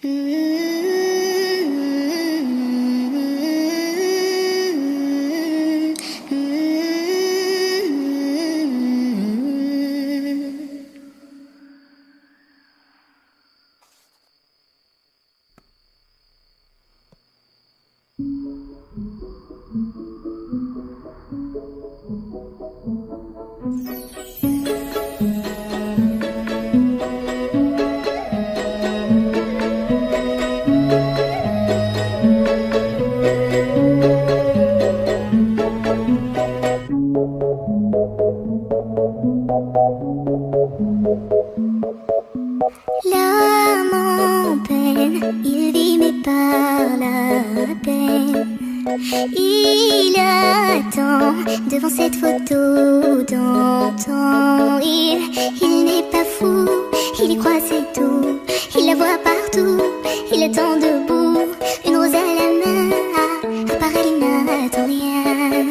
L'âme en peine, il vit mais par la peine. Il attend devant cette photo d'antan. Il n'est pas fou, il y croit c'est tout. Il la voit partout, il attend debout. Une rose à la main, à part elle il n'attend rien.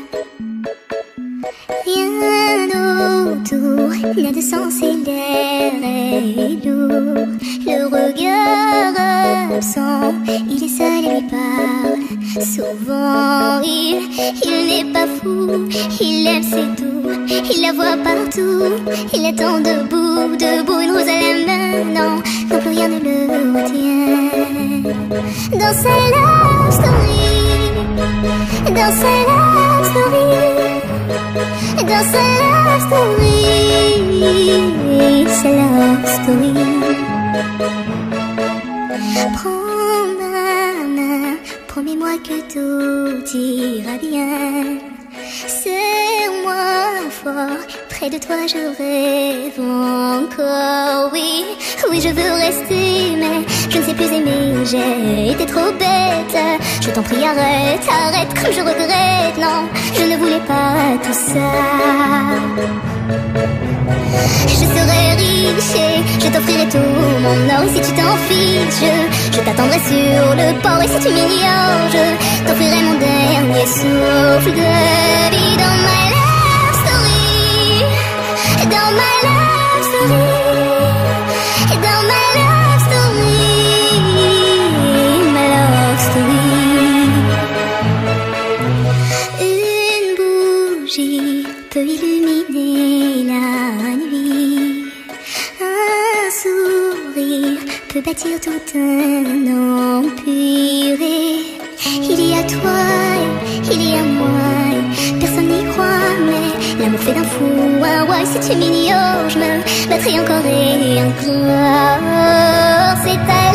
Rien autour, n'a de sens et l'air est lourd. Le regard absent, il est seul et lui parle. Souvent il n'est pas fou, il aime c'est tout. Il la voit partout, il attend debout, debout. Une rose à la main, non, non plus rien ne le retient. Dans sa love story, dans sa love story, dans sa love story, sa love story. Prends ma main, promets-moi que tout ira bien. Serre-moi fort, près de toi je rêve encore. Oui, oui je veux rester, mais je ne sais plus aimer. J'ai été trop bête, je t'en prie arrête, arrête comme je regrette. Non, je ne voulais pas tout ça. Je serai riche et je t'offrirai tout mon or. Et si tu t'en fiches, je t'attendrai sur le port. Et si tu m'ignores, je t'offrirai mon dernier souffle de vie. Dans ma love story, dans ma love story, dans ma love story, ma love story. Une bougie peut illuminer la nuit. Un sourire peut bâtir tout un empire. Il y a toi, il y a moi, personne n'y croit, mais l'amour fait d'un fou un roi. Et si tu m'ignores, je me battrai encore et encore. C'est ta